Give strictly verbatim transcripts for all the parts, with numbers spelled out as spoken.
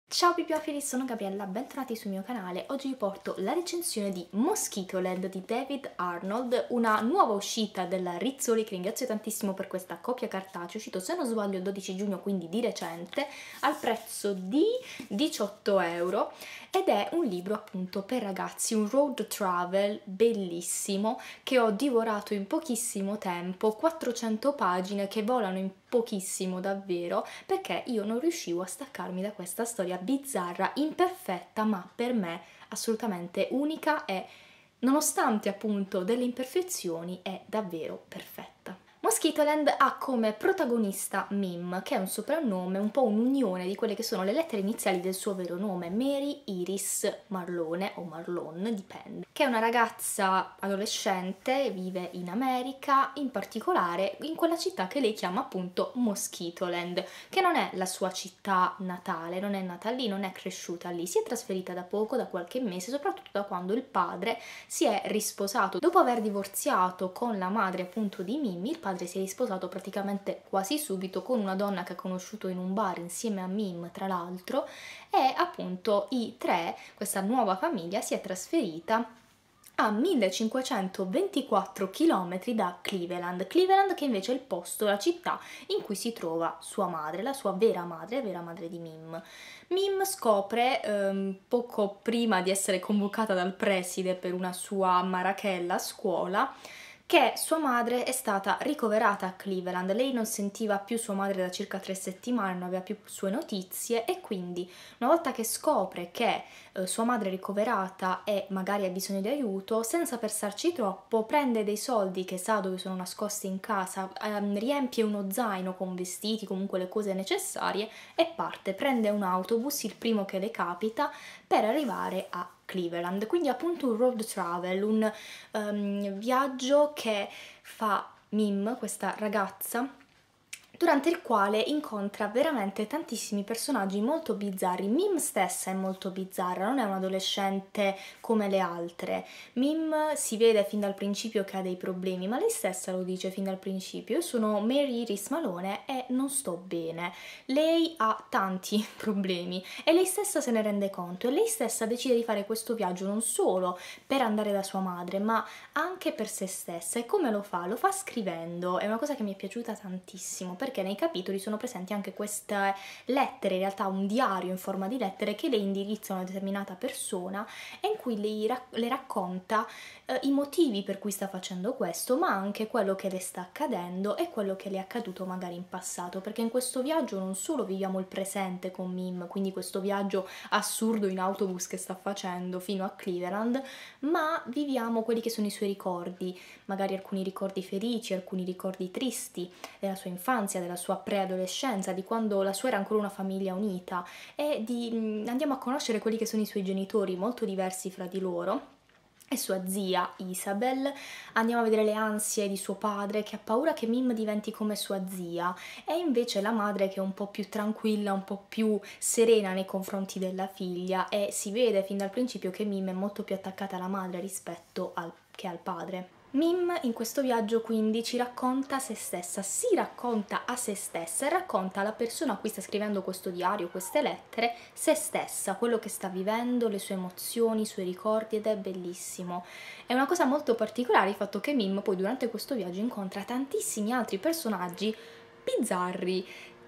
Ciao bibliofili, sono Gabriella, bentornati sul mio canale. Oggi vi porto la recensione di Mosquitoland di David Arnold, una nuova uscita della Rizzoli, che ringrazio tantissimo per questa copia cartacea, uscito se non sbaglio il dodici giugno, quindi di recente, al prezzo di diciotto euro, ed è un libro appunto per ragazzi, un road travel bellissimo che ho divorato in pochissimo tempo, quattrocento pagine che volano in pochissimo davvero, perché io non riuscivo a staccarmi da questa storia bizzarra, imperfetta, ma per me assolutamente unica e, nonostante appunto delle imperfezioni, è davvero perfetta. Mosquitoland ha come protagonista Mim, che è un soprannome, un po' un'unione di quelle che sono le lettere iniziali del suo vero nome, Mary Iris Marlone, o Marlon, dipende, che è una ragazza adolescente, vive in America, in particolare in quella città che lei chiama appunto Mosquitoland, che non è la sua città natale, non è nata lì, non è cresciuta lì, si è trasferita da poco, da qualche mese, soprattutto da quando il padre si è risposato. Dopo aver divorziato con la madre appunto di Mim, il padre si è risposato praticamente quasi subito con una donna che ha conosciuto in un bar insieme a Mim, tra l'altro, e appunto i tre, questa nuova famiglia, si è trasferita a millecinquecentoventiquattro chilometri da Cleveland, Cleveland che invece è il posto, la città in cui si trova sua madre, la sua vera madre, la vera madre di Mim. Mim scopre, ehm, poco prima di essere convocata dal preside per una sua marachella a scuola, che sua madre è stata ricoverata a Cleveland. Lei non sentiva più sua madre da circa tre settimane, non aveva più sue notizie, e quindi una volta che scopre che eh, sua madre è ricoverata e magari ha bisogno di aiuto, senza pensarci troppo prende dei soldi che sa dove sono nascosti in casa, ehm, riempie uno zaino con vestiti, comunque le cose necessarie, e parte, prende un autobus, il primo che le capita, per arrivare a Cleveland. Quindi appunto un road travel, un um, viaggio che fa Mim, questa ragazza, durante il quale incontra veramente tantissimi personaggi molto bizzarri. Mim stessa è molto bizzarra, non è un'adolescente come le altre. Mim si vede fin dal principio che ha dei problemi, ma lei stessa lo dice fin dal principio: io sono Mary Iris Malone e non sto bene. Lei ha tanti problemi e lei stessa se ne rende conto, e lei stessa decide di fare questo viaggio non solo per andare da sua madre, ma anche per se stessa. E come lo fa? Lo fa scrivendo. È una cosa che mi è piaciuta tantissimo, perché perché nei capitoli sono presenti anche queste lettere, in realtà un diario in forma di lettere che lei indirizza a una determinata persona e in cui lei rac- le racconta eh, i motivi per cui sta facendo questo, ma anche quello che le sta accadendo e quello che le è accaduto magari in passato, perché in questo viaggio non solo viviamo il presente con Mim, quindi questo viaggio assurdo in autobus che sta facendo fino a Cleveland, ma viviamo quelli che sono i suoi ricordi, magari alcuni ricordi felici, alcuni ricordi tristi della sua infanzia, della sua preadolescenza, di quando la sua era ancora una famiglia unita, e di, mh, andiamo a conoscere quelli che sono i suoi genitori, molto diversi fra di loro, e sua zia Isabel. Andiamo a vedere le ansie di suo padre, che ha paura che Mim diventi come sua zia, e invece la madre che è un po' più tranquilla, un po' più serena nei confronti della figlia, e si vede fin dal principio che Mim è molto più attaccata alla madre rispetto al, che al padre. Mim in questo viaggio quindi ci racconta se stessa, si racconta a se stessa e racconta alla persona a cui sta scrivendo questo diario, queste lettere, se stessa, quello che sta vivendo, le sue emozioni, i suoi ricordi, ed è bellissimo. È una cosa molto particolare il fatto che Mim poi durante questo viaggio incontra tantissimi altri personaggi bizzarri,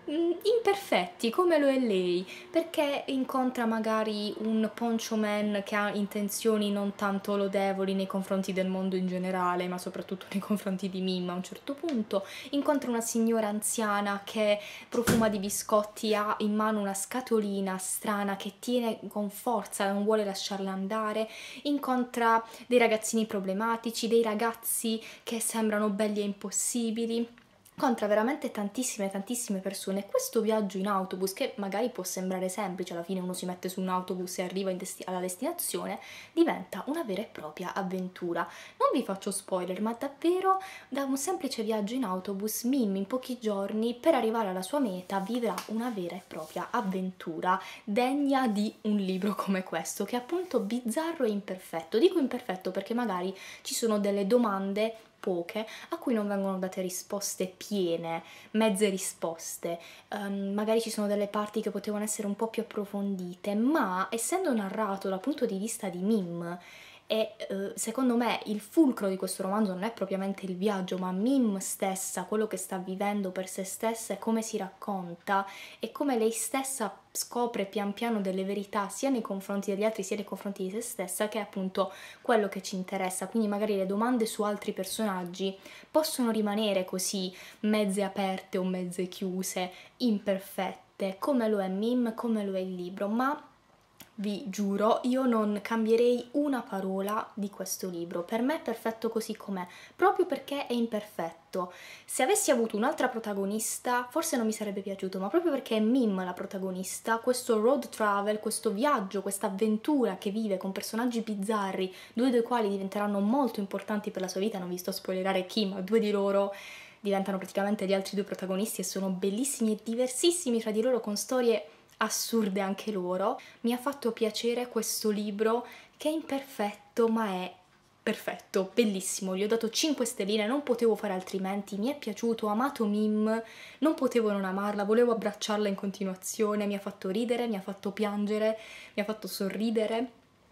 imperfetti come lo è lei, perché incontra magari un poncho man che ha intenzioni non tanto lodevoli nei confronti del mondo in generale, ma soprattutto nei confronti di Mim. A un certo punto incontra una signora anziana che profuma di biscotti, ha in mano una scatolina strana che tiene con forza, non vuole lasciarla andare, incontra dei ragazzini problematici, dei ragazzi che sembrano belli e impossibili, incontra veramente tantissime tantissime persone. Questo viaggio in autobus, che magari può sembrare semplice, alla fine uno si mette su un autobus e arriva in desti- alla destinazione, diventa una vera e propria avventura. Non vi faccio spoiler, ma davvero da un semplice viaggio in autobus Mim in pochi giorni, per arrivare alla sua meta, vivrà una vera e propria avventura degna di un libro come questo, che è appunto bizzarro e imperfetto. Dico imperfetto perché magari ci sono delle domande poche, a cui non vengono date risposte piene, mezze risposte, um, magari ci sono delle parti che potevano essere un po' più approfondite, ma essendo narrato dal punto di vista di Mim, e eh, secondo me il fulcro di questo romanzo non è propriamente il viaggio, ma Mim stessa, quello che sta vivendo per se stessa e come si racconta e come lei stessa scopre pian piano delle verità sia nei confronti degli altri sia nei confronti di se stessa, che è appunto quello che ci interessa. Quindi magari le domande su altri personaggi possono rimanere così mezze aperte o mezze chiuse, imperfette, come lo è Mim, come lo è il libro, ma vi giuro, io non cambierei una parola di questo libro. Per me è perfetto così com'è, proprio perché è imperfetto. Se avessi avuto un'altra protagonista, forse non mi sarebbe piaciuto, ma proprio perché è Mim la protagonista, questo road travel, questo viaggio, questa avventura che vive con personaggi bizzarri, due dei quali diventeranno molto importanti per la sua vita, non vi sto a spoilerare chi, ma due di loro diventano praticamente gli altri due protagonisti e sono bellissimi e diversissimi tra di loro, con storie assurde anche loro. Mi ha fatto piacere questo libro che è imperfetto ma è perfetto, bellissimo, gli ho dato cinque stelline, non potevo fare altrimenti, mi è piaciuto, ho amato Mim, non potevo non amarla, volevo abbracciarla in continuazione, mi ha fatto ridere, mi ha fatto piangere, mi ha fatto sorridere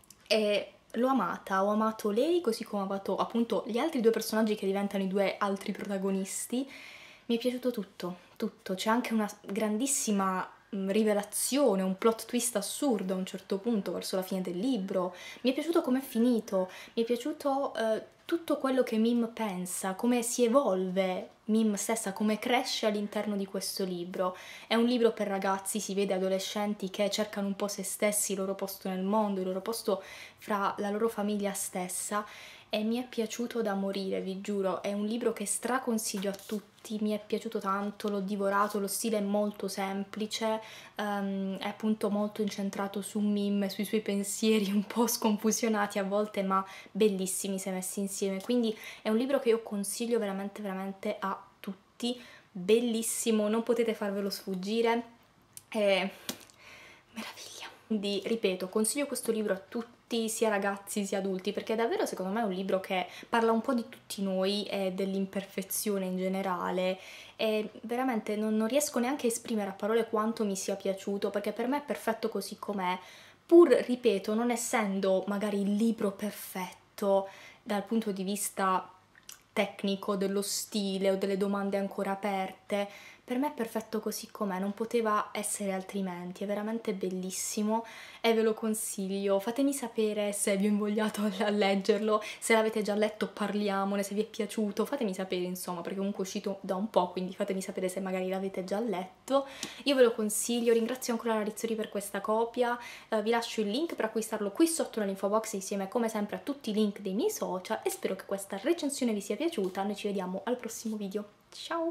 e l'ho amata, ho amato lei così come ho amato appunto gli altri due personaggi che diventano i due altri protagonisti. Mi è piaciuto tutto, tutto, c'è anche una grandissima rivelazione, un plot twist assurdo a un certo punto verso la fine del libro. Mi è piaciuto come è finito, mi è piaciuto eh, tutto quello che Mim pensa, come si evolve Mim stessa, come cresce all'interno di questo libro. È un libro per ragazzi, si vede adolescenti che cercano un po' se stessi, il loro posto nel mondo, il loro posto fra la loro famiglia stessa, e mi è piaciuto da morire, vi giuro. È un libro che straconsiglio a tutti, mi è piaciuto tanto, l'ho divorato, lo stile è molto semplice, um, è appunto molto incentrato su Mim, sui suoi pensieri un po' sconfusionati a volte, ma bellissimi se messi insieme. Quindi è un libro che io consiglio veramente veramente a tutti, bellissimo, non potete farvelo sfuggire, è meraviglia. Quindi, ripeto, consiglio questo libro a tutti, sia ragazzi sia adulti, perché davvero secondo me è un libro che parla un po' di tutti noi e dell'imperfezione in generale, e veramente non, non riesco neanche a esprimere a parole quanto mi sia piaciuto, perché per me è perfetto così com'è, pur, ripeto, non essendo magari il libro perfetto dal punto di vista tecnico, dello stile o delle domande ancora aperte. Per me è perfetto così com'è, non poteva essere altrimenti, è veramente bellissimo e ve lo consiglio. Fatemi sapere se vi ho invogliato a leggerlo, se l'avete già letto parliamone, se vi è piaciuto, fatemi sapere insomma, perché comunque è uscito da un po', quindi fatemi sapere se magari l'avete già letto. Io ve lo consiglio, ringrazio ancora la Rizzoli per questa copia, eh, vi lascio il link per acquistarlo qui sotto nell'info box insieme come sempre a tutti i link dei miei social e spero che questa recensione vi sia piaciuta. Noi ci vediamo al prossimo video, ciao!